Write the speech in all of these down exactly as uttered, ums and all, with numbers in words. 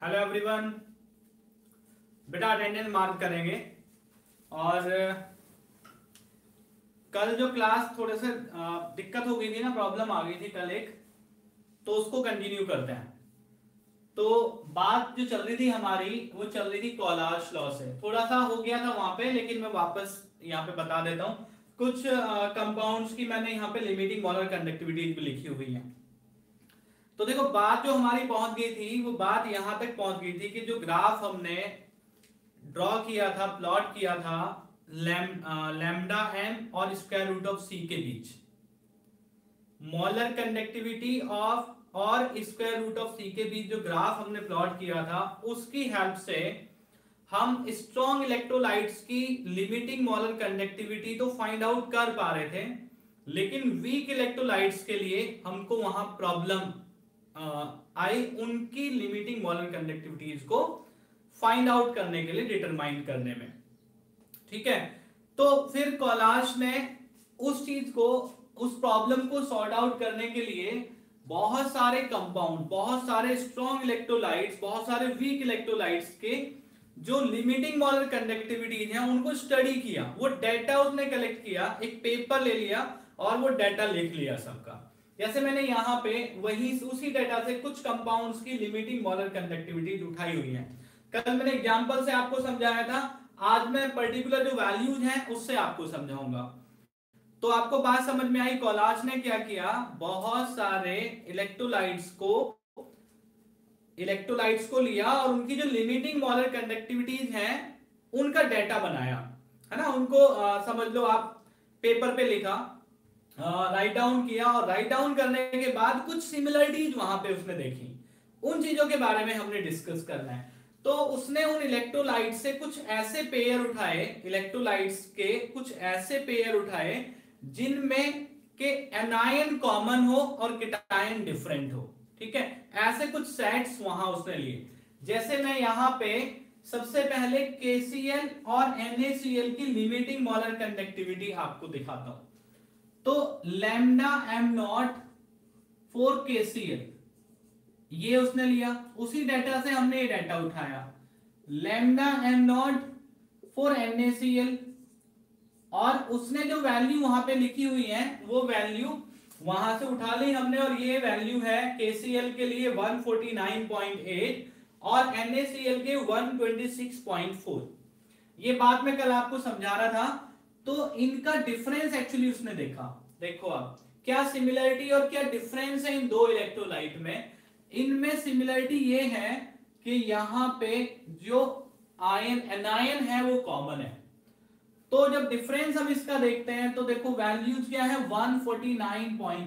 Hello everyone. बेटा attendance mark करेंगे और कल जो क्लास थोड़े से दिक्कत हो गई थी ना, प्रॉब्लम आ गई थी कल एक, तो उसको कंटिन्यू करते हैं। तो बात जो चल रही थी हमारी वो चल रही थी कोलाश लॉ से। थोड़ा सा हो गया था वहां पे, लेकिन मैं वापस यहाँ पे बता देता हूँ। कुछ कंपाउंड्स की मैंने यहाँ पे लिमिटिंग मोलर कंडक्टिविटी भी लिखी हुई है। तो देखो बात जो हमारी पहुंच गई थी वो बात यहां तक पहुंच गई थी कि जो ग्राफ हमने ड्रॉ किया था, प्लॉट किया था लैम्डा एम और स्क्वायर रूट ऑफ सी के बीच, मोलर कंडक्टिविटी ऑफ और स्क्वायर रूट ऑफ सी के बीच जो ग्राफ हमने प्लॉट किया था, उसकी हेल्प से हम स्ट्रॉन्ग इलेक्ट्रोलाइट्स की लिमिटिंग मोलर कंडक्टिविटी तो फाइंड आउट कर पा रहे थे, लेकिन वीक इलेक्ट्रोलाइट्स के लिए हमको वहां प्रॉब्लम आई उनकी लिमिटिंग मोलर कंडक्टिविटीज को फाइंड आउट करने के लिए, डिटरमाइन करने में। ठीक है, तो फिर कोलाश ने उस चीज को, उस प्रॉब्लम को सॉर्ट आउट करने के लिए बहुत सारे कंपाउंड, बहुत सारे स्ट्रॉन्ग इलेक्ट्रोलाइट्स, बहुत सारे वीक इलेक्ट्रोलाइट्स के जो लिमिटिंग मोलर कंडक्टिविटीज हैं उनको स्टडी किया। वो डेटा उसने कलेक्ट किया, एक पेपर ले लिया और वो डेटा लिख लिया सबका। जैसे मैंने यहाँ पे वही उसी डेटा से कुछ कंपाउंड्स की लिमिटिंग मोलर कंडक्टिविटी उठाई हुई है। कल मैंने एग्जांपल से आपको समझाया था, आज मैं पर्टिकुलर जो वैल्यूज हैं उससे आपको समझाऊंगा। तो आपको बात समझ में आई। कोलाश ने क्या किया, बहुत सारे इलेक्ट्रोलाइट्स को इलेक्ट्रोलाइट्स को लिया और उनकी जो लिमिटिंग मोलर कंडक्टिविटीज हैं उनका डेटा बनाया, है ना। उनको आ, समझ लो आप पेपर पे लिखा, राइट डाउन किया, और राइट डाउन करने के बाद कुछ सिमिलरिटीज वहां पे उसने देखी। उन चीजों के बारे में हमने डिस्कस करना है। तो उसने उन इलेक्ट्रोलाइट से कुछ ऐसे पेयर उठाए, इलेक्ट्रोलाइट्स के कुछ ऐसे पेयर उठाए जिनमें के एनायन कॉमन हो और केटायन डिफरेंट हो। ठीक है, ऐसे कुछ सेट्स वहां उसने लिए। जैसे मैं यहां पे सबसे पहले के सी एल और एन ए सी एल की लिमिटिंग मोलर कंडक्टिविटी आपको दिखाता हूं। तो लैम्डा एम नॉट फॉर के सी एल ये उसने लिया, उसी डेटा से हमने ये डेटा उठाया। Lambda M not for N A C L, और उसने जो वैल्यू वहां पे लिखी हुई है वो वैल्यू वहां से उठा ली हमने, और ये वैल्यू है के सी एल के लिए one forty nine point eight और एन ए सी एल के one twenty six point four. ये बात मैं कल आपको समझा रहा था। तो इनका डिफरेंस एक्चुअली उसने देखा। देखो आप क्या सिमिलरिटी और क्या डिफरेंस है इन दो इलेक्ट्रोलाइट में। इनमें सिमिलरिटी ये है कि यहां पे जो आयन एनायन है वो कॉमन है। तो जब डिफरेंस हम इसका देखते हैं तो देखो वैल्यूज क्या है, one forty nine point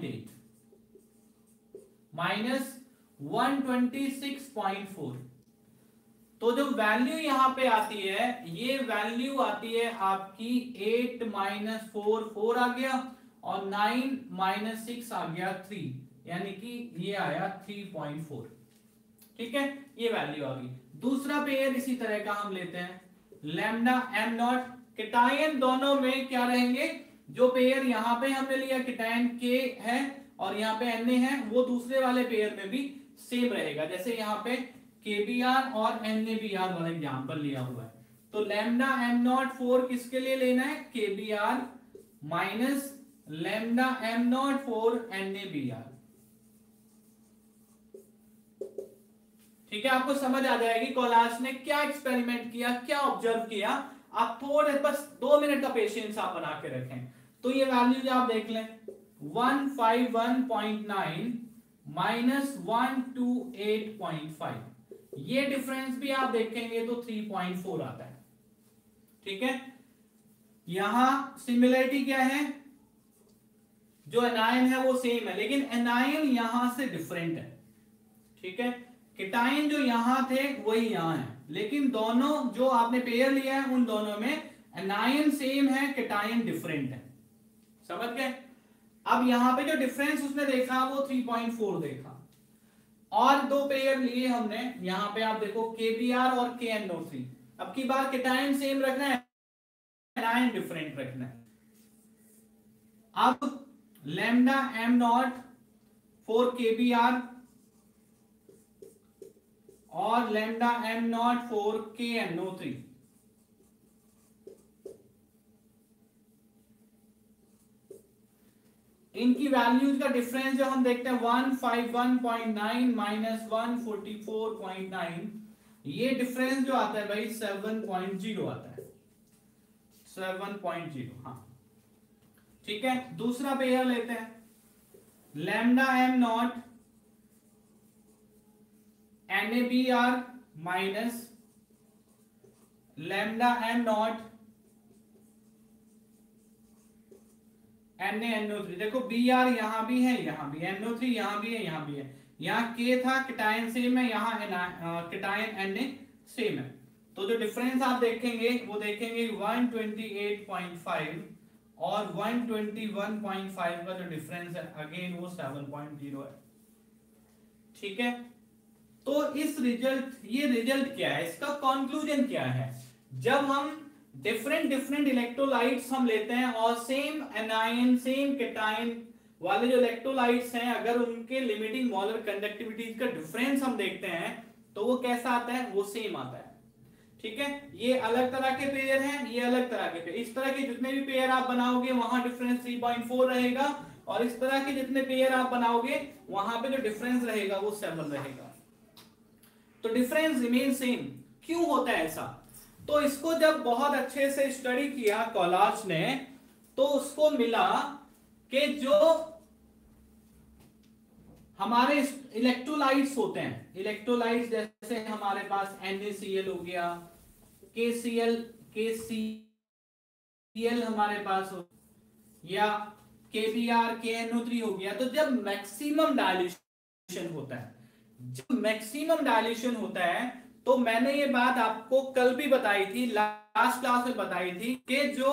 eight minus one twenty six point four. तो जो वैल्यू यहां पे आती है, ये वैल्यू आती है आपकी एट माइनस फोर, फोर आ गया, और नाइन माइनस सिक्स आ गया थ्री, यानी कि ये आया थ्री पॉइंट फोर। ठीक है, ये वैल्यू आ गई। दूसरा पेयर इसी तरह का हम लेते हैं, लैम्डा एम नॉट। केटायन दोनों में क्या रहेंगे, जो पेयर यहां पे हमने लिया केटायन के है और यहाँ पे एन ए है, वो दूसरे वाले पेयर में भी सेम रहेगा। जैसे यहाँ पे के बी आर और एन ए बी आर वाला एग्जाम्पल लिया हुआ है। तो लैम्डा एम नॉट फोर किसके लिए लेना है, K B R minus lambda M not for N A B R. ठीक है, आपको समझ आ जाएगी कोलाश ने क्या एक्सपेरिमेंट किया, क्या ऑब्जर्व किया। आप थोड़े बस दो मिनट का पेशेंस आप बना के रखें। तो ये वैल्यूज आप देख लें, one fifty one point nine minus one twenty eight point five, ये डिफरेंस भी आप देखेंगे तो थ्री पॉइंट फोर आता है। ठीक है, यहां सिमिलरिटी क्या है, जो एनायन है वो सेम है, लेकिन एनायन यहां से डिफरेंट है। ठीक है, केटायन जो यहां थे वही यहां है, लेकिन दोनों जो आपने पेयर लिया है उन दोनों में एनायन सेम है, केटायन डिफरेंट है। समझ गए। अब यहां पे जो डिफरेंस उसने देखा वो थ्री पॉइंट फोर देखा, और दो पेयर लिए हमने। यहां पे आप देखो के बी आर और के एन ओ थ्री। अब की बार केटायन सेम रखना है, एनायन डिफरेंट रखना है। अब lambda M not for K B R और lambda M not for K N O three. इनकी वैल्यूज का डिफरेंस जो हम देखते हैं one fifty one point nine minus one forty four point nine, ये डिफरेंस जो आता है भाई सेवन पॉइंट जीरो आता है, सेवन पॉइंट जीरो। हाँ ठीक है, दूसरा पेयर लेते हैं, lambda M nought N A B R minus lambda M nought N A N O three. देखो बी आर यहां भी है, यहां भी एन ओ थ्री, यहां भी है, यहां भी है, यहाँ के था केटायन सेम है, यहाँ केटायन एन ए सेम है। तो जो डिफरेंस आप देखेंगे वो देखेंगे one twenty eight point five और one twenty one point five का जो डिफरेंस है अगेन वो सेवन पॉइंट जीरो है। ठीक है, तो इस रिजल्ट, ये रिजल्ट क्या है, इसका कंक्लूजन क्या है, जब हम डिफरेंट डिफरेंट इलेक्ट्रोलाइट्स हम लेते हैं और सेम एनायन सेम केटायन वाले जो इलेक्ट्रोलाइट्स हैं, अगर उनके लिमिटिंग मोलर कंडक्टिविटीज का डिफरेंस हम देखते हैं तो वो कैसा आता है, वो सेम आता है। ठीक है, ये अलग तरह के पेयर हैं, ये अलग तरह के पेयर, इस तरह के जितने भी पेयर आप बनाओगे वहां डिफरेंस थ्री पॉइंट फोर रहेगा और इस तरह के जितने पेयर आप बनाओगे वहां पे जो डिफरेंस रहेगा वो सेवन रहेगा। तो डिफरेंस रिमेन सेम। क्यों होता है ऐसा, तो इसको जब बहुत अच्छे से स्टडी किया कोलाज ने तो उसको मिला कि जो हमारे इलेक्ट्रोलाइट्स होते हैं, इलेक्ट्रोलाइट्स जैसे हमारे पास NaCl हो गया, KCl KCl हमारे पास हो, या K B R K N O three हो गया, तो जब मैक्सिमम डायल्यूशन होता है, जब मैक्सिमम डायल्यूशन होता है, तो मैंने ये बात आपको कल भी बताई थी, लास्ट क्लास में बताई थी कि जो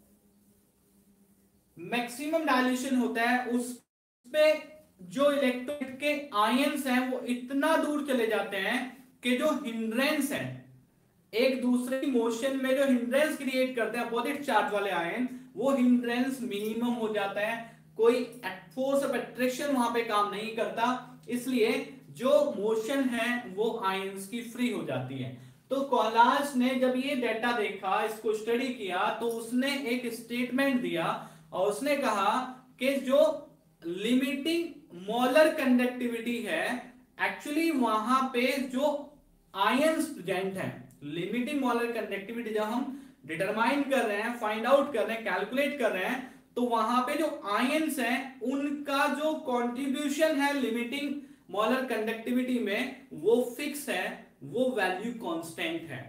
मैक्सिमम डायल्यूशन होता है उसमें जो इलेक्ट्रोलाइट के आयंस हैं वो इतना दूर चले जाते हैं कि जो हिंड्रेंस है, एक दूसरे की मोशन में जो हिंड्रेंस क्रिएट करते हैं अपोजिट चार्ज वाले आयन, वो हिंड्रेंस मिनिमम हो जाता है, कोई फोर्स ऑफ अट्रैक्शन वहां पे काम नहीं करता, इसलिए जो मोशन है वो आयंस की फ्री हो जाती है। तो कोलाज ने जब ये डेटा देखा, इसको स्टडी किया, तो उसने एक स्टेटमेंट दिया और उसने कहा कि जो लिमिटिंग मोलर कंडक्टिविटी है, एक्चुअली वहां पे जो आयंस प्रेजेंट हैं, लिमिटिंग मोलर कंडक्टिविटी जब हम डिटरमाइन कर रहे हैं, फाइंड आउट कर रहे हैं, कैलकुलेट कर रहे हैं, तो वहां पे जो आयंस हैं उनका जो कंट्रीब्यूशन है लिमिटिंग मोलर कंडक्टिविटी में वो फिक्स है, वो वैल्यू कांस्टेंट है।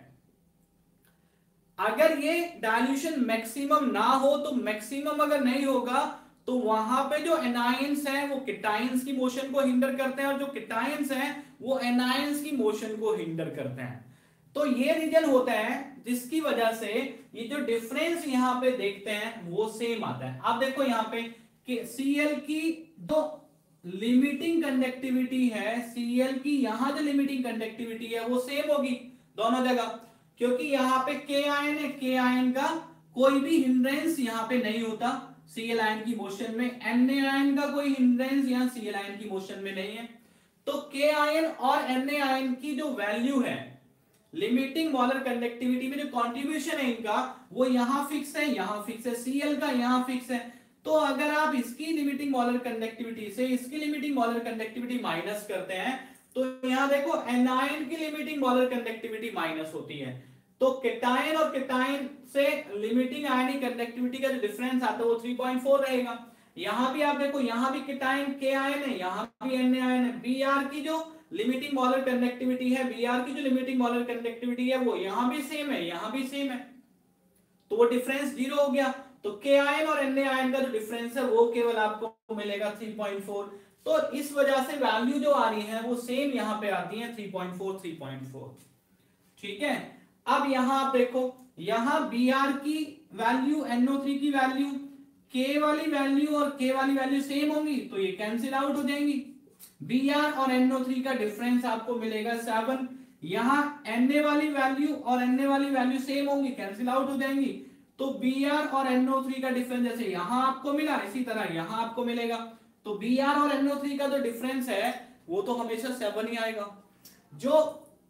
अगर ये डायल्यूशन मैक्सिमम ना हो, तो मैक्सिमम अगर नहीं होगा तो वहां पे जो एनायंस हैं वो केटायंस की मोशन को हिंडर करते हैं और जो केटायंस हैं वो एनायंस की मोशन को हिंडर करते हैं। तो ये रीजन होता है जिसकी वजह से ये जो डिफरेंस यहां पे देखते हैं वो सेम आता है। आप देखो यहां पे कि Cl की जो लिमिटिंग कंडक्टिविटी है, Cl की यहां जो लिमिटिंग कंडक्टिविटी है वो सेम होगी दोनों जगह, क्योंकि यहां पे K आयन है, K आयन का कोई भी हिंड्रेंस यहां पे नहीं होता Cl आयन की मोशन में, Na आयन का कोई हिंड्रेंस यहां Cl आयन की मोशन में नहीं है। तो K आयन और Na आयन की जो वैल्यू है लिमिटिंग मोलर कंडक्टिविटी में, जो कंट्रीब्यूशन है इनका, वो यहां फिक्स है, यहां फिक्स है, Cl का यहां फिक्स है। तो अगर आप इसकी लिमिटिंग मोलर कंडक्टिविटी से इसकी लिमिटिंग मोलर कंडक्टिविटी माइनस करते हैं तो यहां देखो एनायन की लिमिटिंग मोलर कंडक्टिविटी माइनस होती है, तो केटायन और केटायन से लिमिटिंग आयनिक कंडक्टिविटी का जो डिफरेंस आता है वो थ्री पॉइंट फोर रहेगा। यहां भी आप देखो, यहां भी केटायन के आयन है, यहां भी एन आयन है, बी आर की जो लिमिटिंग मोलर कंडक्टिविटी है, बी आर की जो लिमिटिंग मोलर कंडक्टिविटी है वो यहां भी सेम है, यहां भी सेम है, तो वो डिफरेंस जीरो हो गया। तो के आयन और एन आयन का जो डिफरेंस है वो केवल आपको मिलेगा थ्री पॉइंट फोर। तो इस वजह से वैल्यू जो आ रही है वो सेम यहां पे आती है three point four three point four. ठीक है, अब यहां आप देखो, यहां बी आर की वैल्यू, एन ओ थ्री की वैल्यू, के वाली वैल्यू और के वाली वैल्यू सेम होंगी तो ये कैंसिल आउट हो जाएंगी। बी आर और एन ओ थ्री का डिफरेंस आपको मिलेगा सेवन, यहां एन ए वाली वैल्यू और एन ए वाली वैल्यू सेम होंगी, कैंसिल आउट हो जाएंगी। तो बी आर और एन ओ थ्री का डिफरेंस जैसे यहां आपको मिला इसी तरह यहां आपको मिलेगा, तो बी आर और एन ओ थ्री का जो डिफरेंस है वो तो हमेशा सेवन ही आएगा। जो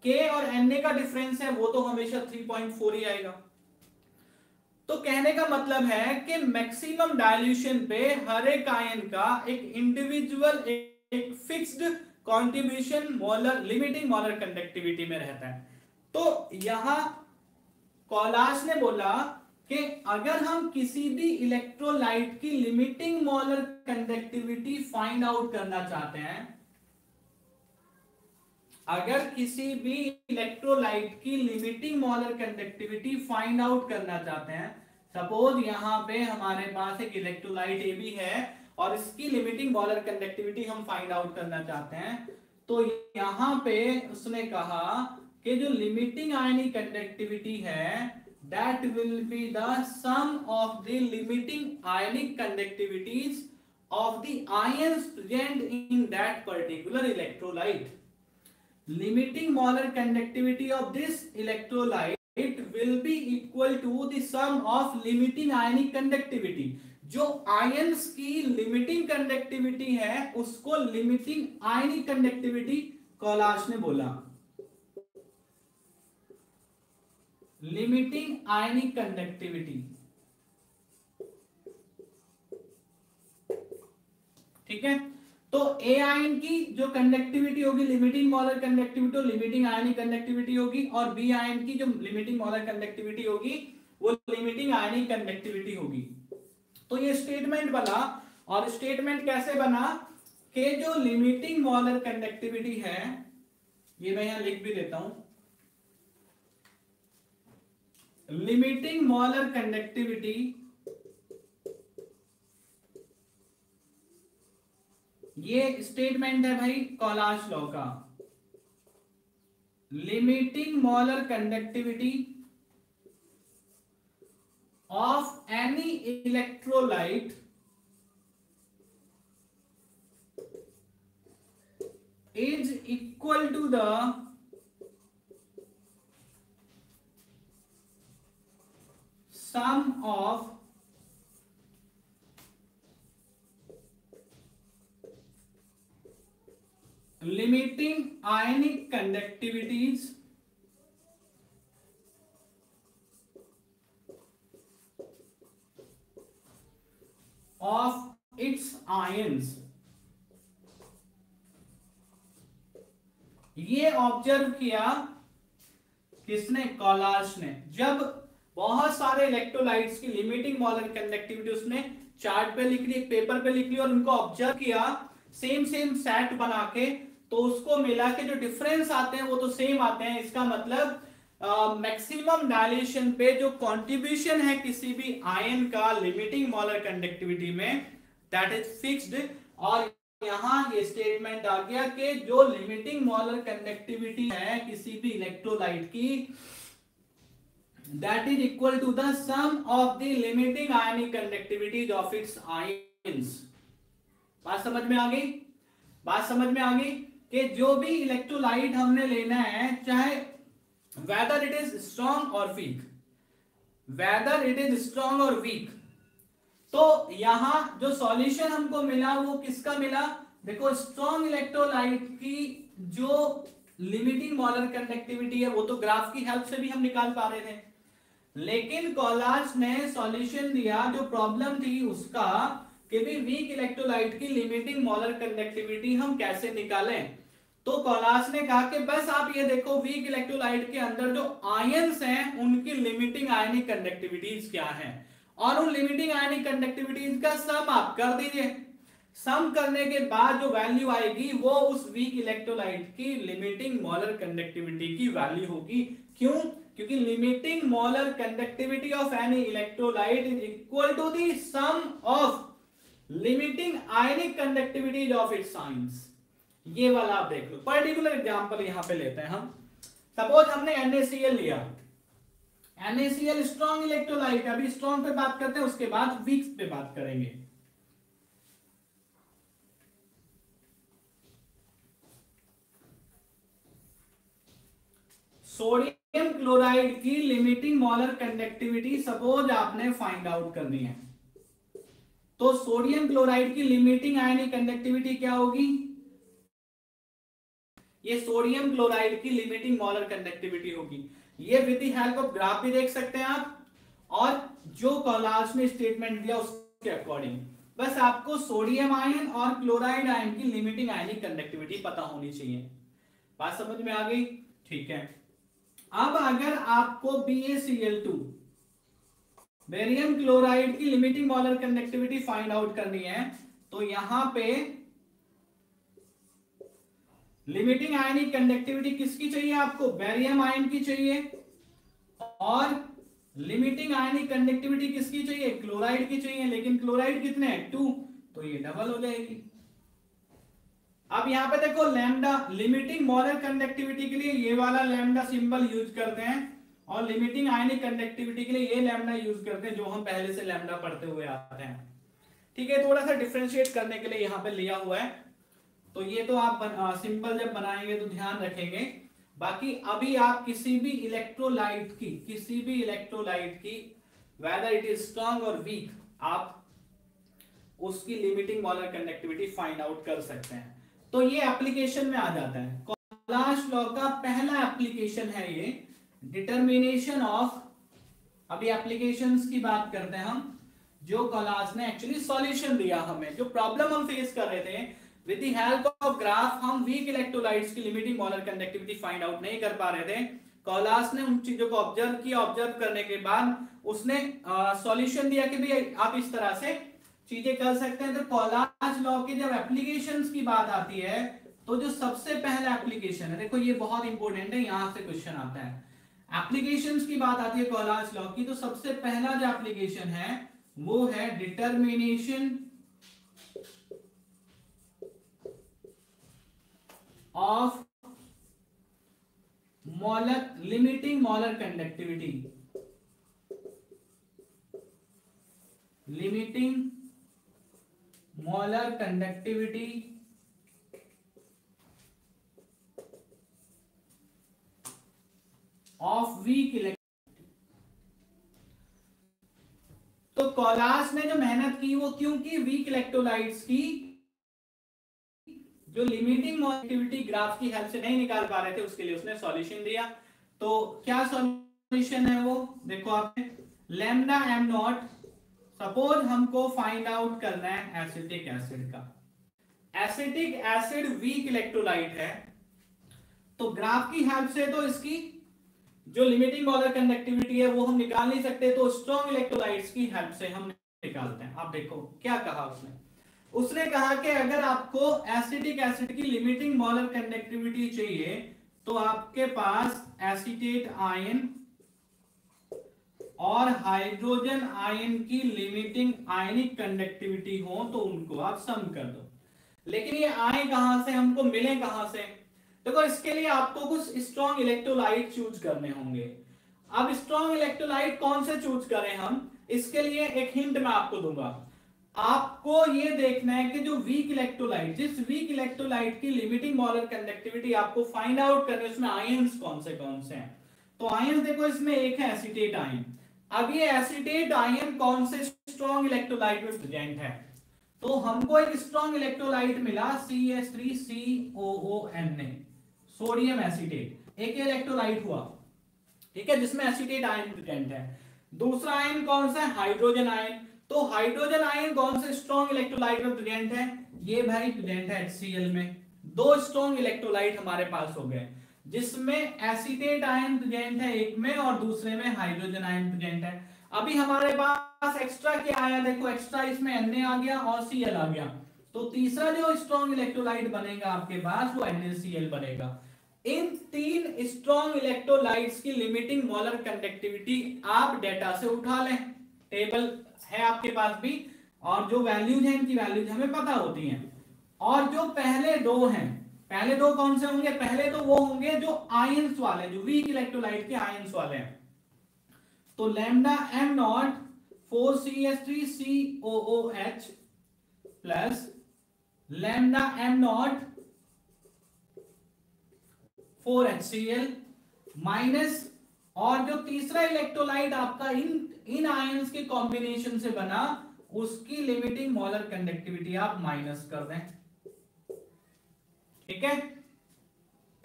K और Na का डिफरेंस है वो तो हमेशा थ्री पॉइंट फोर ही आएगा। तो कहने का मतलब है कि मैक्सिमम डाइल्यूशन पे हर एक आयन का एक इंडिविजुअल एक fixed contribution molar limiting molar conductivity में रहता है। तो यहां कोलास ने बोला कि अगर हम किसी भी इलेक्ट्रोलाइट की limiting molar conductivity find out करना चाहते हैं, अगर किसी भी इलेक्ट्रोलाइट की limiting molar conductivity find out करना चाहते हैं, सपोज यहां पे हमारे पास एक इलेक्ट्रोलाइट ए बी है और इसकी लिमिटिंग मोलर कंडक्टिविटी हम फाइंड आउट करना चाहते हैं, तो यहां पे उसने कहा कि जो लिमिटिंग आयनिक कंडक्टिविटी है that will be the sum of the limiting ionic conductivities of the ions present in that particular electrolyte. Limiting molar conductivity of this electrolyte will be equal to the sum of limiting ionic conductivity. जो ions की limiting conductivity है उसको limiting ionic conductivity कोलास ने बोला। Limiting ionic conductivity, ठीक है। तो ए ion की जो कंडक्टिविटी होगी limiting molar conductivity limiting ionic conductivity होगी, और बी आयन की जो लिमिटिंग मोलर कंडक्टिविटी होगी वो लिमिटिंग आयनिक कंडक्टिविटी होगी। तो ये स्टेटमेंट बना, और स्टेटमेंट कैसे बना कि जो लिमिटिंग मोलर कंडक्टिविटी है, ये मैं यहां लिख भी देता हूं, लिमिटिंग मोलर कंडक्टिविटी ये स्टेटमेंट है भाई कोलास लॉ का। Limiting molar conductivity of any electrolyte is equal to the sum of limiting ionic conductivities of its ions। ये ऑब्जर्व किया किसने? कोलास ने। जब बहुत सारे इलेक्ट्रोलाइट्स की लिमिटिंग मोलर कंडक्टिविटी उसने चार्ट पे लिख ली, पेपर पे लिख ली, और उनको ऑब्जर्व किया सेम सेम सेट बना के, तो उसको मिला कि जो डिफरेंस आते हैं वो तो सेम आते हैं। इसका मतलब मैक्सिमम डायलेशन पे जो कंट्रीब्यूशन है किसी भी आयन का लिमिटिंग मोलर कंडक्टिविटी में दैट इज फिक्स्ड। और यहां ये स्टेटमेंट आ गया कि जो लिमिटिंग मोलर कंडक्टिविटी है किसी भी इलेक्ट्रोलाइट की that is equal to the sum of the limiting ionic conductivities of its ions। बात समझ में आ गई? बात समझ में आ गई कि जो भी इलेक्ट्रोलाइट हमने लेना है, चाहे whether it is strong or weak, whether it is strong or weak, तो यहां जो सॉल्यूशन हमको मिला वो किसका मिला? देखो स्ट्रॉन्ग इलेक्ट्रोलाइट की जो लिमिटिंग मोलर कंडक्टिविटी है वो तो ग्राफ की हेल्प से भी हम निकाल पा रहे थे, लेकिन कोलास ने सॉल्यूशन दिया जो प्रॉब्लम थी उसका कि भी वीक इलेक्ट्रोलाइट की लिमिटिंग मोलर कंडक्टिविटी हम कैसे निकालें। तो कोलास ने कहा कि बस आप ये देखो वीक इलेक्ट्रोलाइट के अंदर जो आयंस हैं उनकी लिमिटिंग आयनिक कंडक्टिविटीज क्या हैं, और उन लिमिटिंग आयनिक कंडक्टिविटीज का सम आप कर दीजिए। सम करने के बाद जो वैल्यू आएगी वो उस वीक इलेक्ट्रोलाइट की लिमिटिंग मोलर कंडक्टिविटी की वैल्यू होगी। क्यों? क्योंकि limiting molar conductivity of any electrolyte is equal to the sum of limiting ionic conductivities of its ions. ये वाला आप देख लो। पर्टिकुलर एग्जांपल यहां पे लेते हैं हम। सपोज हमने NaCl लिया, NaCl स्ट्रॉन्ग इलेक्ट्रोलाइट। अभी स्ट्रॉन्ग पे बात करते हैं, उसके बाद वीक पे बात करेंगे। सोडियम क्लोराइड की लिमिटिंग मोलर कंडक्टिविटी सपोज आपने फाइंड आउट करनी है, तो सोडियम क्लोराइड की लिमिटिंग आयनिक कंडक्टिविटी क्या होगी? ये सोडियम क्लोराइड की लिमिटिंग मॉलर कंडक्टिविटी होगी। ये with the help of graph भी देख सकते हैं आप, और जो कोलाज ने स्टेटमेंट दिया उसके अकॉर्डिंग। बस आपको सोडियम आयन और क्लोराइड आयन की लिमिटिंग आयनिक कंडक्टिविटी पता होनी चाहिए। बात समझ में आ गई? ठीक है। अब अगर आपको B A C L two barium chloride की limiting molar conductivity find out करनी है, तो यहां पे लिमिटिंग आयनिक कंडक्टिविटी किसकी चाहिए आपको? बेरियम आयन की चाहिए। और लिमिटिंग आयनिक कंडक्टिविटी किसकी चाहिए? क्लोराइड की चाहिए। लेकिन क्लोराइड कितने हैं? टू, तो ये डबल हो जाएगी। अब यहां पे देखो लैम्डा, लिमिटिंग मॉलर कंडक्टिविटी के लिए ये वाला लैम्डा सिंबल यूज करते हैं, और लिमिटिंग आयनिक कंडक्टिविटी के लिए ये लैम्डा यूज करते हैं, जो हम पहले से लैम्डा पढ़ते हुए आते हैं। ठीक है, थोड़ा सा डिफरेंशिएट करने के लिए यहां पे लिया हुआ है, तो ये तो आप सिंबल जब बनाएंगे तो ध्यान रखेंगे। बाकी अभी आप किसी भी इलेक्ट्रोलाइट की किसी भी इलेक्ट्रोलाइट की वेदर इट इज स्ट्रांग और वीक, आप उसकी limiting molar conductivity find out कर सकते हैं। तो ये एप्लीकेशन में आ जाता है। कोलाज लॉ का पहला एप्लीकेशन है ये डिटर्मिनेशन ऑफ, अभी एप्लीकेशंस की बात करते हैं हम, जो कोलाज ने एक्चुअली सॉल्यूशन दिया हमें, जो प्रॉब्लम हम फेस कर रहे थे with the help of graph, हम वीक इलेक्ट्रोलाइट्स की limiting molar conductivity find out नहीं कर पा रहे थे। कोलाज ने उन चीजों को ऑब्जर्व किया, ऑब्जर्व करने के बाद उसने सॉल्यूशन दिया कि भाई आप इस तरह से चीजें कर सकते हैं। तो कोलाज लॉ की जब एप्लीकेशंस की बात आती है, तो जो सबसे पहला एप्लीकेशन है, देखो ये बहुत इंपॉर्टेंट है, यहां से क्वेश्चन आता है। एप्लीकेशंस की बात आती है कोलाज लॉ की, तो सबसे पहला जो एप्लीकेशन है वो है determination of molar limiting molar conductivity, limiting molar conductivity of weak electrolyte. तो कोलाज ने जो मेहनत की वो क्यों की? वीक इलेक्ट्रोलाइट्स की जो लिमिटिंग मॉलिक्यूलिटी ग्राफ की हेल्प से नहीं निकाल पा रहे थे, उसके लिए उसने सॉल्यूशन दिया। तो क्या सॉल्यूशन है वो? देखो आपने लैम्डा एम नॉट, सपोज हमको फाइंड आउट करना है एसिटिक एसिड का। एसिटिक एसिड वीक इलेक्ट्रोलाइट है, तो ग्राफ की हेल्प से तो इसकी जो लिमिटिंग मॉलर कंडक्टिविटी है वो हम निकाल नहीं सकते, तो स्ट्रॉन्ग इलेक्ट्रोलाइट्स की हेल्प से हम निकालते हैं। आप देखो क्या कहा उसने, उसने कहा कि अगर आपको एसिटिक एसिड की लिमिटिंग मॉलर कंडक्टिविटी चाहिए, तो आपके पास एसीटेट आयन और हाइड्रोजन आयन की लिमिटिंग आयनिक कंडक्टिविटी हो तो उनको आप सम कर दो। लेकिन ये आए कहां से, हमको मिले कहां से? देखो इसके लिए आपको कुछ स्ट्रॉन्ग इलेक्ट्रोलाइट चूज करने होंगे। अब स्ट्रॉन्ग इलेक्ट्रोलाइट कौन से चूज करें हम, इसके लिए एक हिंट मैं आपको दूंगा। आपको ये देखना है कि जो वीक इलेक्ट्रोलाइट, जिस वीक इलेक्ट्रोलाइट की लिमिटिंग मॉलर कंडक्टिविटी आपको फाइंड आउट करनी है, उसमें आयंस कौन से कौन से हैं। तो आयंस देखो इसमें एक है एसीटेट आयन। अब ये एसीटेट आयन कौन से स्ट्रॉन्ग इलेक्ट्रोलाइट में प्रेजेंट है, तो हमको एक स्ट्रॉन्ग इलेक्ट्रोलाइट मिला C H three C O O N A, sodium acetate, एक इलेक्ट्रोलाइट हुआ, ठीक है, जिसमें एसीटेट आयन प्रेजेंट है। दूसरा आयन कौन सा है? Hydrogen ion. तो हाइड्रोजन आयन कौन से स्ट्रॉन्ग इलेक्ट्रोलाइट में प्रेजेंट है? ये भाई प्रेजेंट है HCl में। दो स्ट्रॉन्ग इलेक्ट्रोलाइट हमारे पास हो गए, जिसमें एसीटेट आयन प्रेजेंट है एक में और दूसरे में हाइड्रोजन आयन प्रेजेंट है। अभी हमारे पास एक्स्ट्रा क्या आया? देखो एक्स्ट्रा इसमें Na आ गया और Cl आ गया, तो तीसरा जो स्ट्रॉन्ग इलेक्ट्रोलाइट बनेगा आपके पास वो NaCl बनेगा। इन तीन स्ट्रॉन्ग इलेक्ट्रोलाइट्स की लिमिटिंग मॉलर कंडक्टिविटी आप डेटा से उठा लें, टेबल है आपके पास भी, और जो वैल्यूज हैं इनकी वैल्यूज हमें पता होती हैं। और जो पहले दो हैं, पहले दो कौन से होंगे? पहले तो वो होंगे जो आयंस वाले, जो वीक इलेक्ट्रोलाइट के आयंस वाले हैं। तो lambda M not for C H three C O O H plus lambda M not for H C L minus, और जो तीसरा इलेक्ट्रोलाइट आपका इन इन आयंस के कॉम्बिनेशन से बना, उसकी लिमिटिंग मॉलर कंडक्टिविटी आप माइनस कर दें। ठीक है,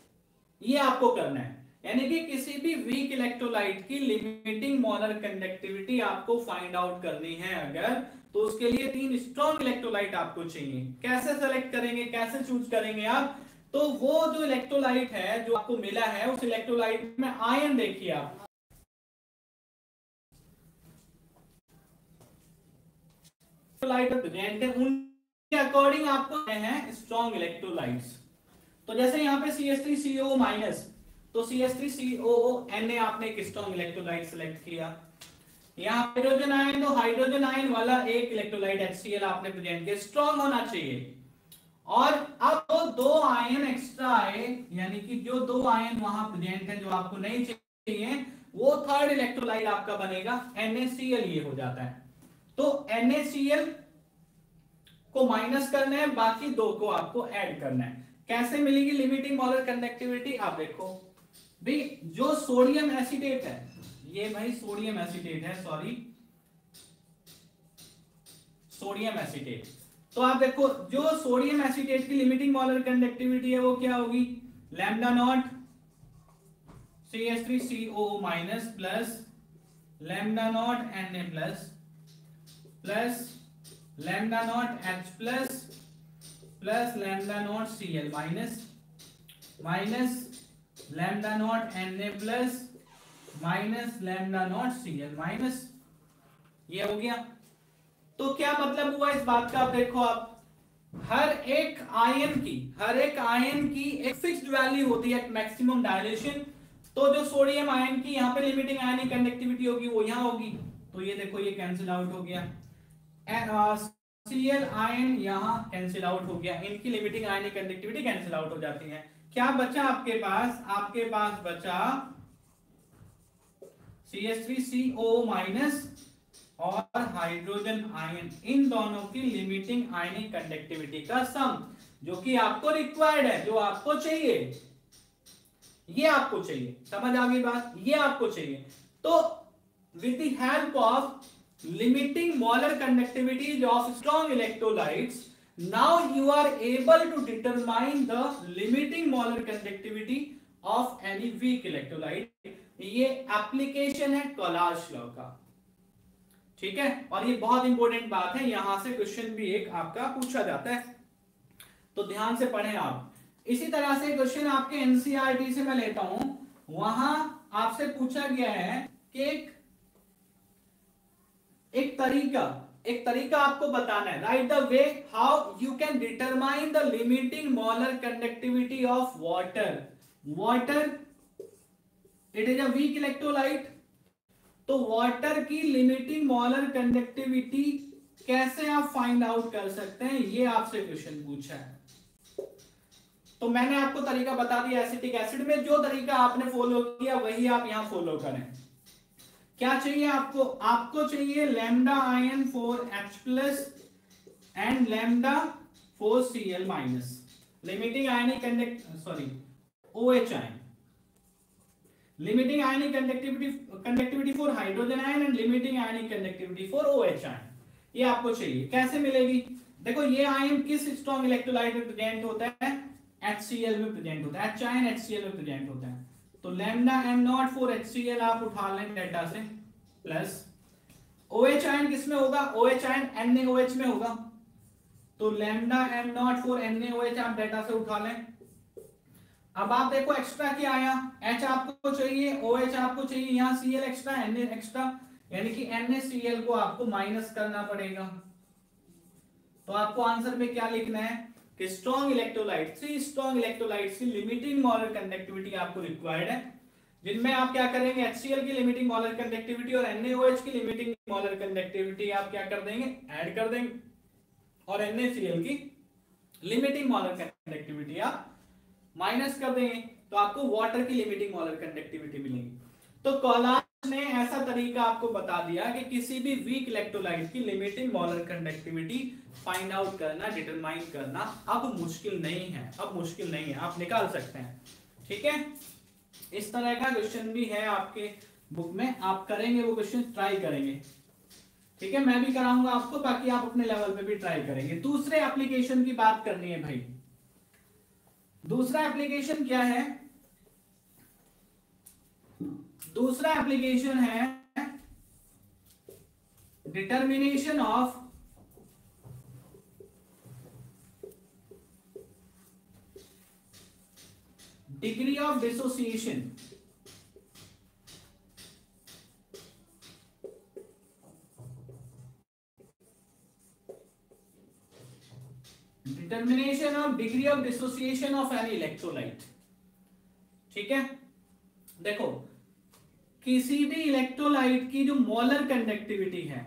ये आपको करना है, यानी कि किसी भी वीक इलेक्ट्रोलाइट की लिमिटिंग मोलर कंडक्टिविटी आपको फाइंड आउट करनी है अगर, तो उसके लिए तीन स्ट्रॉन्ग इलेक्ट्रोलाइट आपको चाहिए। कैसे सेलेक्ट करेंगे, कैसे चूज करेंगे आप, तो वो जो इलेक्ट्रोलाइट है जो आपको मिला है उस इलेक्ट्रोलाइट में आयन देखिए आप, इलेक्ट्रोलाइट प्रेजेंट है उनके अकॉर्डिंग आपको हैं स्ट्रॉन्ग इलेक्ट्रोलाइट्स। तो जैसे यहाँ पे C H three C O minus, तो C H three C O N A आपने एक स्ट्रॉन्ग इलेक्ट्रोलाइट सेलेक्ट किया। यहाँ हाइड्रोजन आयन, तो हाइड्रोजन आयन वाला एक इलेक्ट्रोलाइट एच सी एल आपने प्रेजेंट किया, स्ट्रॉन्ग होना चाहिए। और अब तो दो आयन एक्स्ट्रा आए, यानी कि जो दो आयन वहां प्रेजेंट है जो आपको नहीं चाहिए, वो थर्ड इलेक्ट्रोलाइट आपका बनेगा एन ए सी एल, ये हो जाता है। तो एन ए सी एल को माइनस करना है, बाकी दो को आपको ऐड करना है। कैसे मिलेगी लिमिटिंग मोलर कंडक्टिविटी, आप देखो भाई, जो सोडियम एसिटेट है, ये भाई सोडियम एसिटेट है, सॉरी सोडियम एसिटेट, तो आप देखो जो सोडियम एसिटेट की लिमिटिंग मोलर कंडक्टिविटी है वो क्या होगी, lambda naught C H three C O minus plus lambda naught N A plus plus lambda naught H plus plus lambda naught C L minus minus lambda naught N A plus minus lambda naught C L minus, ये हो गया। तो क्या मतलब हुआ इस बात का, आप देखो आप हर एक आयन की हर एक आयन की एक फिक्स्ड वैल्यू होती है मैक्सिमम डायलेशन, तो जो सोडियम आयन की यहाँ पे लिमिटिंग आयनिक कंडक्टिविटी होगी वो यहाँ होगी, तो ये देखो ये कैंसिल आउट हो गया, Cl आयन यहाँ कैंसिल आउट हो गया, इनकी limiting ionic conductivity cancel out हो जाती है। क्या बचा आपके पास, आपके पास बचा C H three C O minus और हाइड्रोजन आयन, इन दोनों की लिमिटिंग आयनिक कंडक्टिविटी का सम, जो कि आपको रिक्वायर्ड है, जो आपको चाहिए, ये आपको चाहिए। समझ आ गई बात, ये आपको चाहिए। तो with the help of limiting molar conductivities of strong electrolytes, now you are able to determine the limiting molar conductivity of any weak electrolyte। ये एप्लीकेशन है कोलाश लॉ का, ठीक है, और ये बहुत इंपॉर्टेंट बात है, यहां से क्वेश्चन भी एक आपका पूछा जाता है, तो ध्यान से पढ़ें आप। इसी तरह से क्वेश्चन आपके एनसीईआरटी से मैं लेता हूं, वहां आपसे पूछा गया है कि एक एक तरीका एक तरीका आपको बताना है, right the way how you can determine the limiting molar conductivity of water. Water it is a weak electrolyte, तो वाटर की लिमिटिंग मोलर कंडक्टिविटी कैसे आप फाइंड आउट कर सकते हैं, ये आपसे क्वेश्चन पूछा है। तो मैंने आपको तरीका बता दिया, एसिटिक एसिड में जो तरीका आपने फॉलो किया वही आप यहां फॉलो करें। क्या चाहिए आपको, आपको चाहिए lambda ion for H plus and lambda for Cl minus, limiting ionic conduct sorry OH ion, limiting ionic conductivity conductivity for hydrogen ion and limiting ionic conductivity for OH ion, ये आपको चाहिए। कैसे मिलेगी, देखो ये आयन किस strong electrolyte में present होता है, HCl में प्रेजेंट होता है, H आयन HCl में प्रेजेंट होता है, तो lambda M not for HCl आप उठा लें डेटा से, प्लस OH आयन किसमें होगा, OH आयन NaOH में होगा, तो lambda M not for NaOH आप डेटा से उठा लें। अब आप देखो एक्स्ट्रा क्या आया, H आपको चाहिए, OH आपको चाहिए, यहाँ Cl एक्स्ट्रा Na एक्स्ट्रा, यानी कि NaCl को आपको माइनस करना पड़ेगा। तो आपको आंसर में क्या लिखना है कि strong electrolyte, three strong electrolytes की लिमिटिंग मोलर कंडक्टिविटी आपको रिक्वायर्ड है, जिनमें आप क्या करेंगे, HCl की लिमिटिंग मोलर कंडक्टिविटी और NaOH की लिमिटिंग मोलर कंडक्टिविटी आप क्या कर देंगे, ऐड कर देंगे, और NaCl की लिमिटिंग मोलर कंडक्टिविटी आप माइनस कर देंगे, तो आपको वाटर की लिमिटिंग मोलर कंडक्टिविटी मिलेगी। तो कोलाश ने ऐसा तरीका आपको बता दिया कि किसी भी वीक इलेक्ट्रोलाइट की limiting molar conductivity find out करना, डिटरमाइन करना अब मुश्किल नहीं है, अब मुश्किल नहीं है, आप निकाल सकते हैं, ठीक है। इस तरह का क्वेश्चन भी है आपके बुक में, आप करेंगे वो क्वेश्चन, ट्राई करेंगे, ठीक है, मैं भी कराऊंगा आपको, बाकी आप अपने लेवल पे भी ट्राई करेंगे। दूसरे एप्लीकेशन की बात करनी है भाई, दूसरा एप्लीकेशन क्या है, दूसरा एप्लीकेशन है determination of degree of dissociation. Determination of degree of dissociation of an electrolyte. ठीक है, देखो किसी भी इलेक्ट्रोलाइट की जो मोलर कंडक्टिविटी है,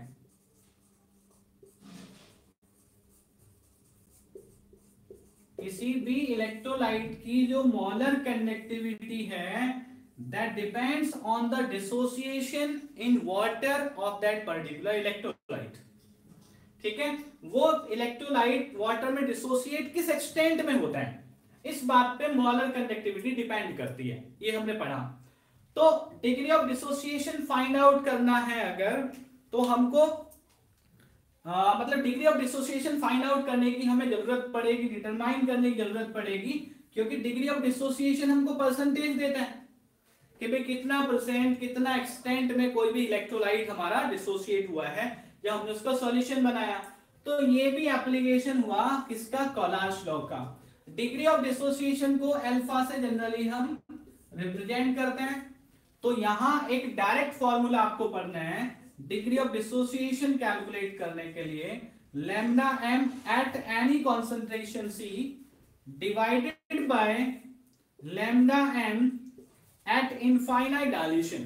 किसी भी इलेक्ट्रोलाइट की जो मोलर कंडक्टिविटी है, that depends on the dissociation in water of that particular electrolyte. ठीक है, वो इलेक्ट्रोलाइट वाटर में डिसोसिएट किस एक्सटेंट में होता है, इस बात पे मोलर कंडक्टिविटी डिपेंड करती है, ये हमने पढ़ा। तो degree of dissociation find out करना है अगर, तो हमको आ, मतलब degree of dissociation find out करने की हमें जरूरत पड़ेगी, डिटरमाइन करने की जरूरत पड़ेगी, क्योंकि डिग्री ऑफ डिसोसिएशन हमको परसेंटेज देता है कि भाई कितना परसेंट, कितना एक्सटेंट में कोई भी इलेक्ट्रोलाइट हमारा डिसोसिएट हुआ है, जब हमने उसका सॉल्यूशन बनाया। तो ये भी एप्लीकेशन हुआ किसका, कोलाश लॉ का। डिग्री ऑफ डिसोसिएशन को अल्फा से जनरली हम रिप्रेजेंट करते हैं। तो यहां एक डायरेक्ट फॉर्मूला आपको पढ़ना है डिग्री ऑफ डिसोसिएशन कैलकुलेट करने के लिए, lambda M at any concentration C divided by lambda M at infinite dilution.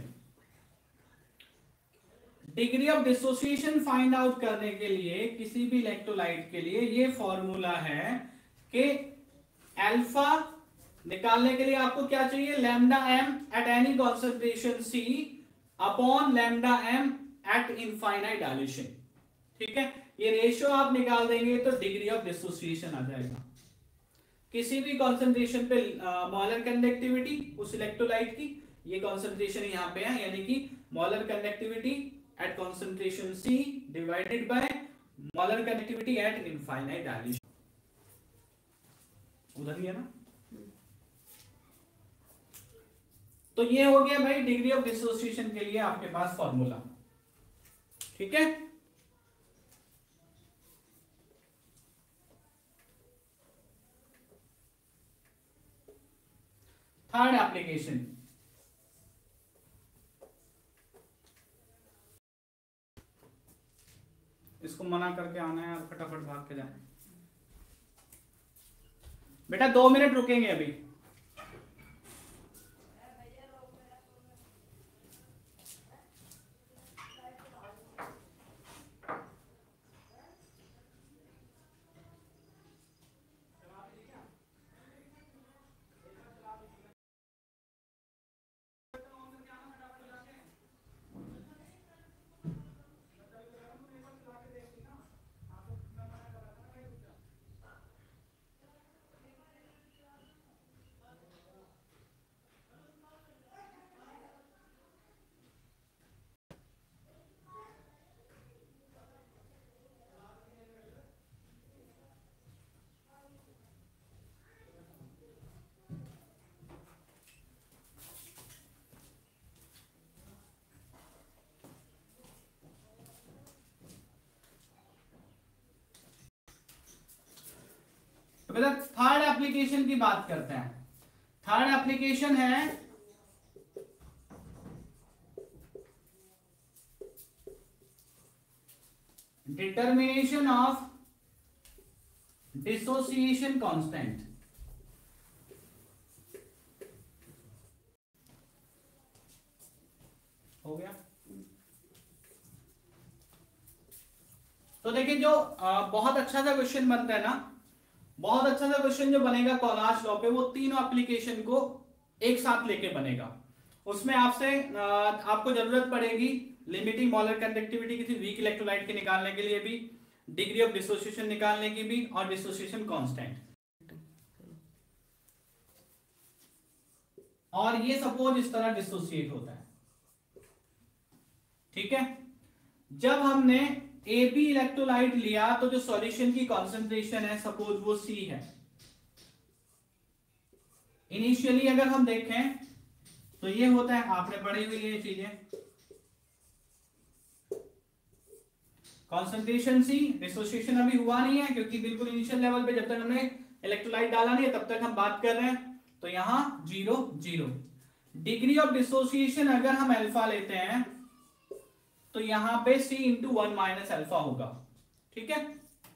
Degree of dissociation find out करने के लिए किसी भी इलेक्ट्रोलाइट के लिए ये फॉर्मूला है कि अल्फा निकालने के लिए आपको क्या चाहिए, lambda M at any concentration C upon lambda M at infinite dilution. ठीक है, ये रेशियो आप निकाल देंगे तो डिग्री ऑफ डिसोसिएशन आ जाएगा। किसी भी कॉन्सेंट्रेशन पे मोलर कंडक्टिविटी उस इलेक्ट्रोलाइट की, ये कॉन्सेंट्रेशन यहाँ पे है, यानी कि molar conductivity at concentration C divided by molar conductivity at infinite dilution. उधर ही है ना। तो ये हो गया भाई डिग्री ऑफ डिसोसिएशन के लिए आपके पास फॉर्मूला। ठीक है, थर्ड एप्लीकेशन, इसको मना करके आना है और फटाफट भाग के जाए। बेटा दो मिनट रुकेंगे अभी। मतलब थर्ड एप्लीकेशन की बात करते हैं। थर्ड एप्लीकेशन है डिटर्मिनेशन ऑफ डिसोसिएशन कांस्टेंट। हो गया। तो देखिए जो आ, बहुत अच्छा सा क्वेश्चन बनता है ना, बहुत अच्छा सा क्वेश्चन जो बनेगा कोलाश लॉ पे, वो तीनों एप्लीकेशन को एक साथ लेके बनेगा। उसमें आपसे आपको जरूरत पड़ेगी लिमिटिंग मोलर कंडक्टिविटी किसी वीक इलेक्ट्रोलाइट के निकालने के लिए भी, डिग्री ऑफ डिसोसिएशन निकालने की भी, और डिसोसिएशन कांस्टेंट। और ये सपोज इस तरह डिसोसिएट होता है। ठीक है, जब हमने ए बी इलेक्ट्रोलाइट लिया तो जो सॉल्यूशन की कॉन्सेंट्रेशन है सपोज वो सी है। इनिशियली अगर हम देखें तो ये होता है, आपने पढ़ी हुई ये चीजें। कॉन्सेंट्रेशन सी, डिसोसिएशन अभी हुआ नहीं है क्योंकि बिल्कुल इनिशियल लेवल पे जब तक हमने इलेक्ट्रोलाइट डाला नहीं है तब तक हम बात कर रहे हैं। तो यहां zero zero. Degree of dissociation अगर हम अल्फा लेते हैं तो यहां पे C into one minus alpha होगा, ठीक है।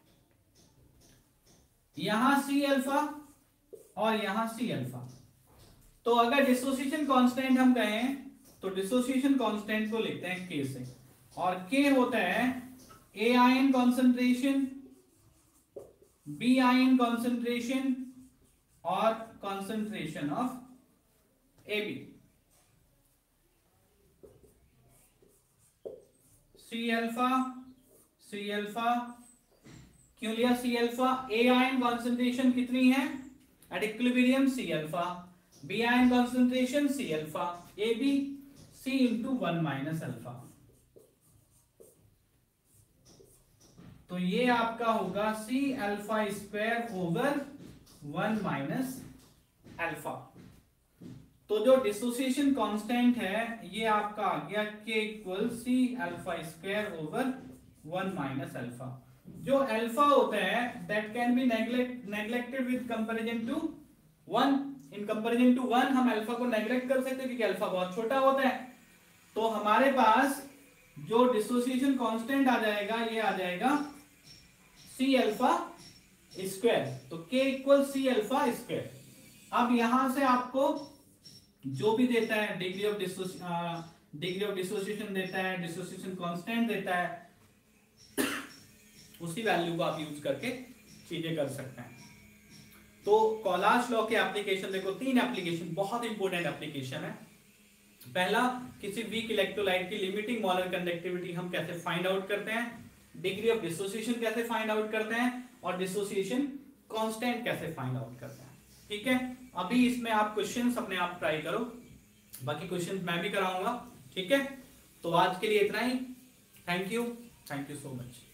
यहां सी अल्फा और यहां सी अल्फा। तो अगर डिसोसिएशन कांस्टेंट हम कहें तो डिसोसिएशन कांस्टेंट को लिखते हैं के से, और के होता है A ion concentration, B ion concentration और concentration of A B. C alpha C alpha, क्यों लिया C alpha? A ion concentration कितनी है at equilibrium? C alpha. B ion concentration C alpha, A B C into one minus alpha. तो ये आपका होगा C alpha square over one minus alpha. तो जो डिसोसिएशन कांस्टेंट है ये आपका आ गया K equal C alpha square over one minus alpha. जो अल्फा होता है that can be neglected with comparison to one. In comparison to one हम अल्फा को नेग्लेक्ट कर सकते हैं क्योंकि अल्फा बहुत छोटा होता है। तो हमारे पास जो डिसोसिएशन कांस्टेंट आ जाएगा ये आ जाएगा सी अल्फा स्क्वायर। तो के इक्वल सी अल्फा स्क्वायर। अब यहां से आपको जो भी देता है degree of degree of dissociation देता है, डिसोसिएशन कांस्टेंट देता है, उसी वैल्यू को आप यूज करके चीजें कर सकते हैं। तो कोलाज लॉ के एप्लीकेशन देखो, तीन एप्लीकेशन बहुत इंपॉर्टेंट एप्लीकेशन है। पहला, किसी वीक इलेक्ट्रोलाइट की लिमिटिंग मोलर कंडक्टिविटी हम कैसे फाइंड आउट करते हैं, डिग्री ऑफ डिसोसिएशन कैसे फाइंड आउट करते हैं, और डिसोसिएशन कांस्टेंट कैसे फाइंड आउट करते हैं। ठीक है, अभी इसमें आप क्वेश्चंस अपने आप ट्राई करो, बाकी क्वेश्चंस मैं भी कराऊंगा। ठीक है, तो आज के लिए इतना ही। Thank you, thank you so much.